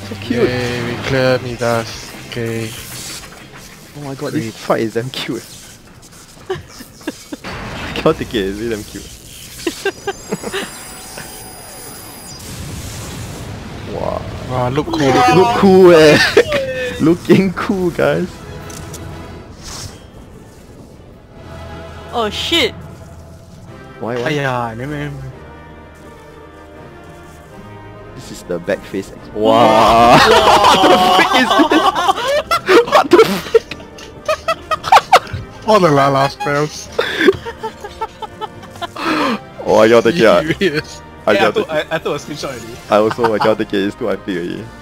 So cute. Yay, we clear Midas. Okay. Oh my god, this fight is damn cute. I cannot take it, it's really damn cute. Wow. Wow, look cool. Look cool eh. Looking cool guys. Oh shit! Why? Aiya, never. This is the back face. Wow. What the frick is this? What the frick? All the Lala spells. Oh, I cannot take it. Serious. I Yeah, cannot take it. I took a screenshot already. I also I cannot take it. It's too epic already.